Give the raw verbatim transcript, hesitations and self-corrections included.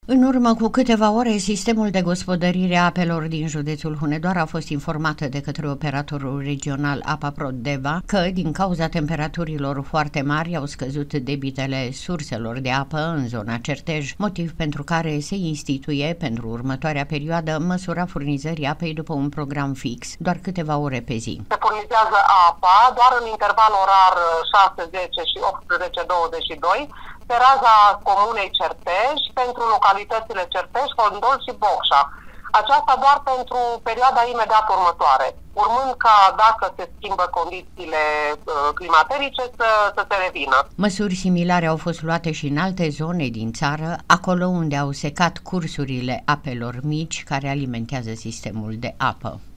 În urmă cu câteva ore, sistemul de gospodărire a apelor din județul Hunedoara a fost informată de către operatorul regional APA-Prod Deva că, din cauza temperaturilor foarte mari, au scăzut debitele surselor de apă în zona Certej, motiv pentru care se instituie, pentru următoarea perioadă, măsura furnizării apei după un program fix, doar câteva ore pe zi. Se furnizează apa doar în interval orar șase zece și optsprezece douăzeci și doi, pe raza comunei Certej, pentru localitățile Certej, Hondol și Bocșa. Aceasta doar pentru perioada imediat următoare, urmând ca, dacă se schimbă condițiile uh, climaterice, să, să se revină. Măsuri similare au fost luate și în alte zone din țară, acolo unde au secat cursurile apelor mici care alimentează sistemul de apă.